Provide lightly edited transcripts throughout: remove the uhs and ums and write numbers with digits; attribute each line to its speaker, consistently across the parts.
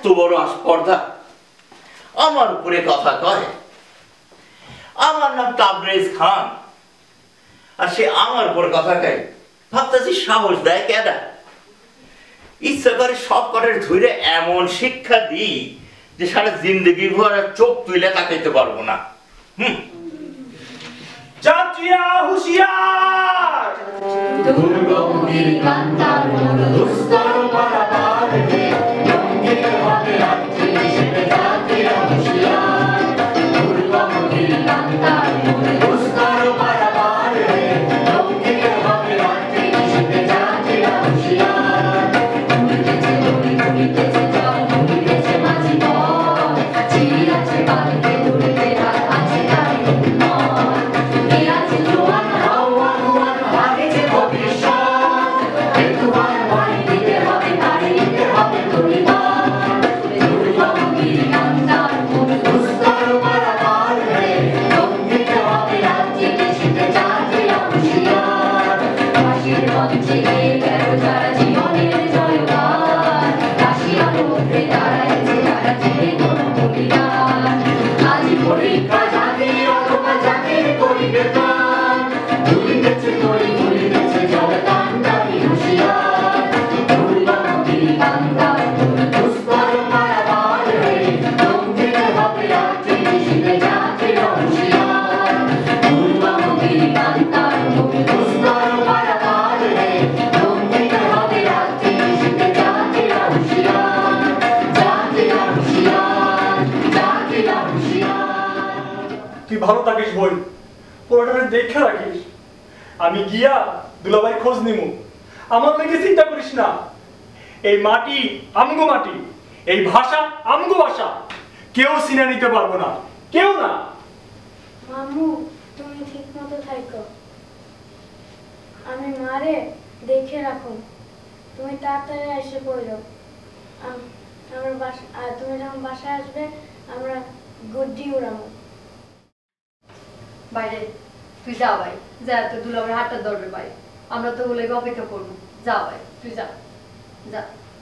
Speaker 1: বড় আস্পর্ধা আমার উপরে কথা কয়। আমার নাম তাবরেজ খান, আর সে আমার উপর কথা কয়। ভাবতেছি সাহস দেয় কেডা? ইচ্ছা করে সব কটার ধরে এমন শিক্ষা দিই যে সারা জিন্দগি ভর চোখ তুলে তাকাইতে পারবো না।
Speaker 2: যাত্রীরা হুঁশিয়ার, দুর্গমুখীর কান্তার মন দুস্তর পারাপার হে, রঙিন হবে রাত্রি সেবে যাত্রীরা হুঁশিয়ার, দুর্গমুখীর কান্তার মন দুস্তর পারাপার হে, রঙিন হবে রাত্রি সেবে যাত্রীরা হুঁশিয়ার। ঘুরিতেছে দড়ি, ঘুরিতেছে জল, ঘুরিতেছে মাঝি পথ, চির আছে বালকে দূরেতে রাত আছে তাই উন্মত।
Speaker 3: ভালো থাকিস বই, পুরোটা দেখে রাখিস। আমি গিয়া দুলাভাই খোঁজ নিমু। আমার লেগে চিন্তা করিস না। এই মাটি আমগো মাটি, এই ভাষা আমগো ভাষা, কেউ চিনে নিতে পারবো না, কেউ না।
Speaker 4: মামু তুমি ঠিক মতো থাকো, আমি মারে দেখে রাখো। তুমি তাড়াতাড়ি এসে পড়ো। আমার বাসা, তুমি যখন বাসায় আসবে আমরা গুড্ডি উড়াবো।
Speaker 5: বাইরে তুই যা ভাই, যা তো দুলাভাইয়ের হাতটা ধরবে ভাই, আমরা তো ওগুলো অপেক্ষা করবো। যা ভাই তুই যা যা।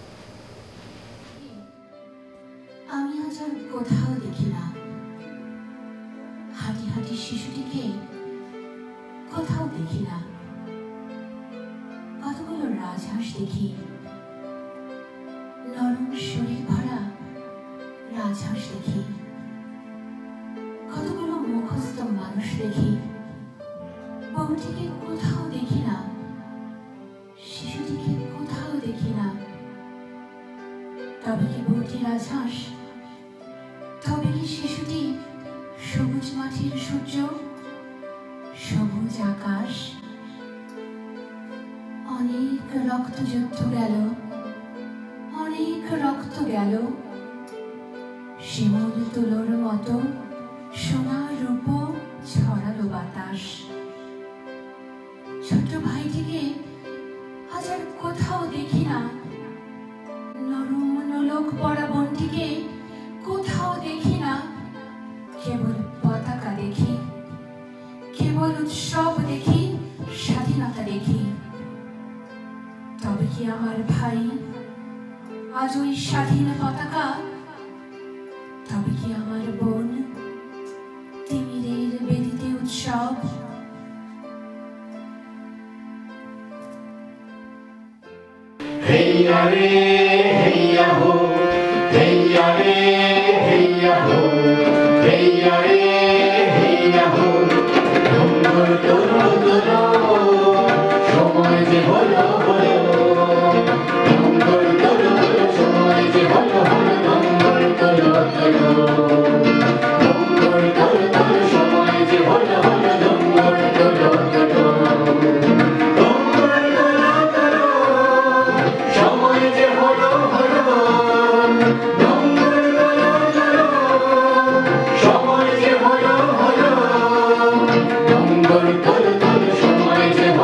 Speaker 6: আমি আজ আর কোথাও দেখি না হাঁটি হাঁটি শিশুটিকে, কোথাও দেখি না। কতগুলো রাজহাঁস দেখি, নরম শরীর ভরা রাজহাঁস দেখি। কতগুলো মুখস্থ মানুষ দেখি, বউটিকে কোথাও দেখি না, শিশুটিকে কোথাও দেখি না। তবে কি বউটি রাজহাঁস? তবে কি শিশুটি সবুজ মাটির সূর্য, সবুজ আকাশ? অনেক রক্তযুদ্ধ গেল, অনেক রক্ত গেল, শিমুল তুলোর মতো সোনা রূপ ছড়ালো বাতাস। ছোট ভাইটিকে আজ আর কোথাও দেখি না, নরম নোলক পরা বোনটিকে কোথাও দেখি না। কেবল পতাকা দেখি, কেবল উৎসব দেখি, স্বাধীনতা দেখি। তবে কি আমার ভাই আজ ওই স্বাধীন পতাকা? তবে কি আমার বোন তিমিরের বেদিতে উৎসব?
Speaker 2: হেইয়া রে হেইয়া হো, হেইয়া রে হেইয়া হো, হেইয়া রে হেইয়া হো, ডুঙ্গর তোলো তোলো, সময় যে হলো হলো, ডুঙ্গর তোলো তোলো, সময় যে হলো হলো, ডুঙ্গর তোলো তোলো, ডুঙ্গর তোলো তোলো, সময় যে হলো হলো, ডুঙ্গর তোলো তোলো। সময় যে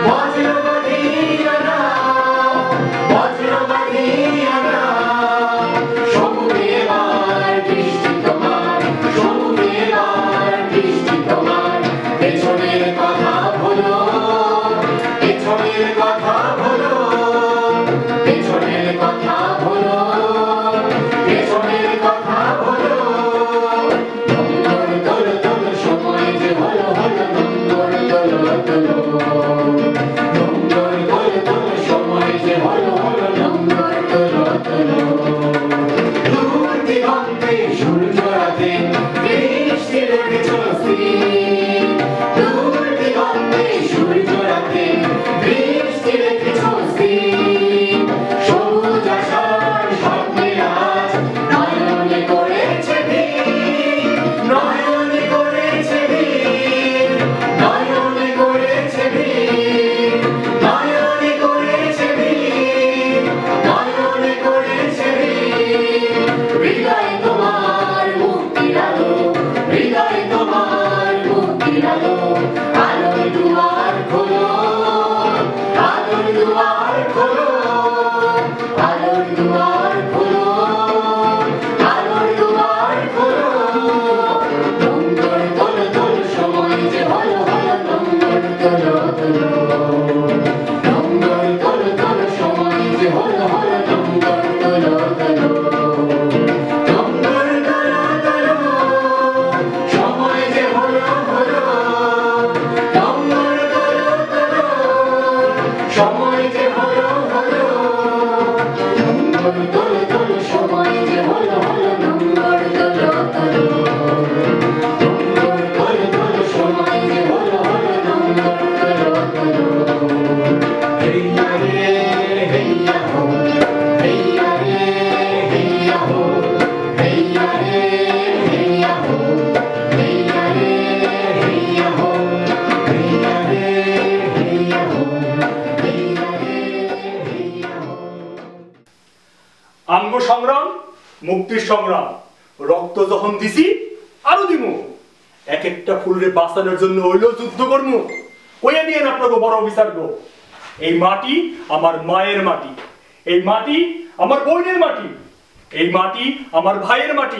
Speaker 3: আমগো সংগ্রাম মুক্তির সংগ্রাম রক্ত যখন দিছি আরো দিমু এক একটা ফুলরে বাঁচানোর জন্য হইলো যুদ্ধ করব কইয়া দিয়ে আপনাকে বড় অফিসার গো এই মাটি আমার মায়ের মাটি এই মাটি আমার বোনের মাটি এই মাটি আমার ভাইয়ের মাটি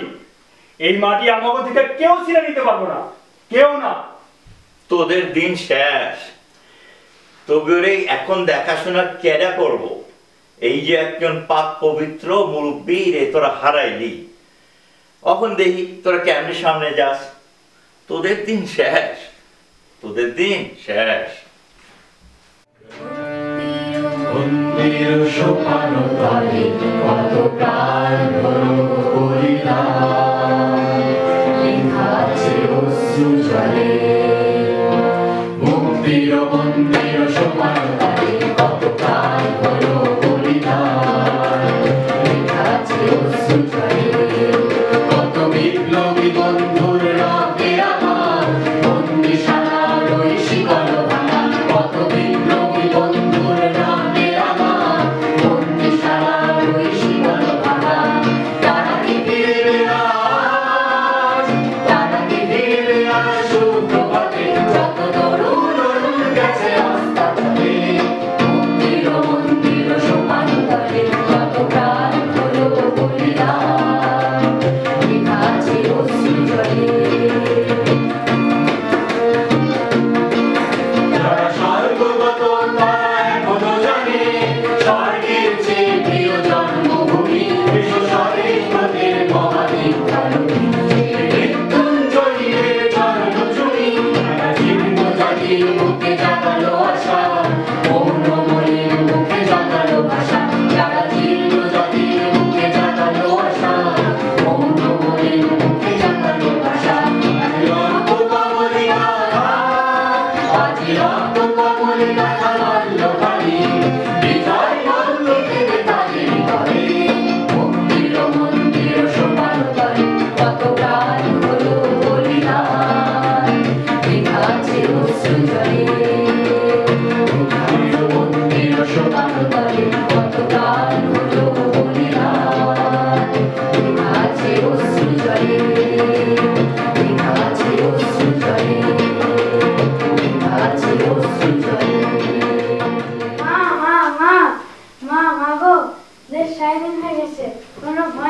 Speaker 3: এই মাটি আমাগো থেকে কেউ ছিঁড়ে নিতে পারবো না কেউ না
Speaker 1: তোদের দিন শেষ তোগরে এখন দেখাশোনা কেডা করব এই যে একজন পাক পবিত্র মুরব্বী রে তোরা হারাইলি এখন দেখি তোরা কেমনে সামনে যাস তোদের দিন শেষ তোদের দিন শেষ
Speaker 2: মন্দির সোপানো তলে কত প্রাণ ভরো বলিদান লেখা আছে অশ্রু জলে মন্দির সোপানো তলে কত প্রাণ ভরো বলিদান লেখা আছে অশ্রু জলে কত বিপ্লবী বন্ধুর রক্তে আমার বন্দিশালার ওই শিকল ভাঙা কত বিপ্লবী বন্ধুর রক্তে আমার বন্দিশালার ওই শিকল ভাঙা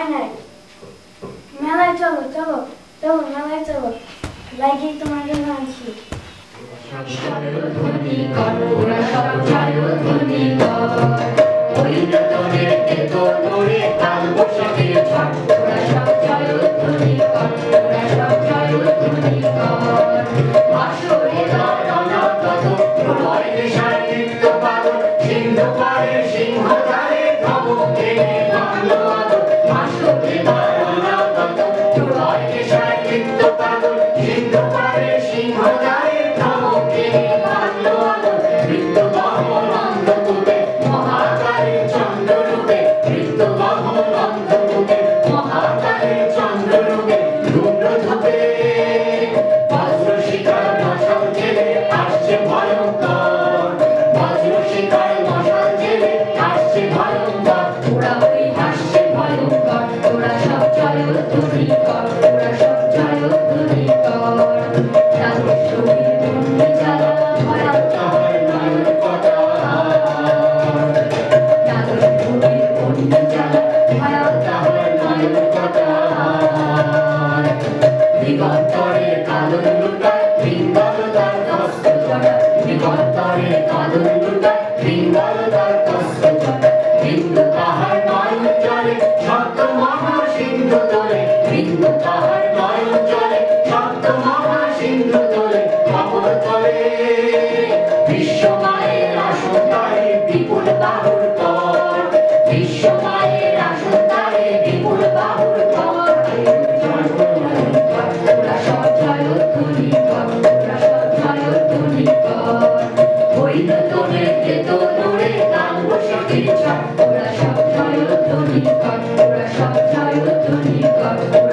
Speaker 4: হয় নাই। মেলায় চলো চলো চলো মেলায় চলো, লাইকি তোমার জন্য আনছি।
Speaker 2: জয়ধ্বনি কর, ওরা সব জয়ধ্বনি কর, ওই নতুনের তেতোরে কাল বৈশাখের ঝড়, ওরা সব জয়ধ্বনি কর, ওরা সব জয়ধ্বনি কর। আসরে রণাগত প্রলয় নেশায় নৃত্য পাগল, সিন্ধু পাড়ের সিংহদ্বারে ধমক ভেঙে ভাঙলো আগুন। আসরে রণাগত প্রলয় নেশায় নৃত্য পাগল, সিন্ধু পাড়ের সিংহদ্বারে ধমক ভেঙে ভাঙলো আগুন। মৃত্যুবহন অন্ধকূপে মহাকালের চন্দ্ররূপে, মৃত্যুবহন অন্ধকূপে মহাকালের চন্দ্ররূপে, রুদ্রধূপে বজ্রশিখার মশাল জেলে আসছে ভয়ঙ্কর, বজ্রশিখার মশাল জেলে আসছে ভয়ঙ্কর। ওরা ওই হাসছে ভয়ঙ্কর, ওরা সব জয়ধ্বনি কর, ওরা সব জয়ধ্বনি কর। তাদের শরীর বন্দি জ্বালা ভয়াল তাহার নয়ন কটার, তাদের শরীর বন্দি জ্বালা ভয়াল তাহার নয়ন কটার। দিগন্তরে কাদর লুটায় পিঙ্গলদার কষ্ট জড়া, দিগন্তরে কাদর লুটায় পিঙ্গলদার কষ্ট জড়া। বিন্দু তাহার নয়ন জলে শব্দ মহা সিন্ধু তোলে, বিন্দু তাহার নয়ন জলে শব্দ মহা সিন্ধু তোলে। খবর তোলে বিশ্বমায়ের আসন তারে বিপুল বাহুর পর, বিশ্বমায়ের আসন তারে বিপুল বাহুর পর। ওরা সব জয়ধ্বনি কর, ওরা সব জয়ধ্বনি কর, ওই নতুনের তেতোরে কাল বৈশাখের ঝড়, ওরা সব জয়ধ্বনি কর, ওরা সব জয়ধ্বনি কর।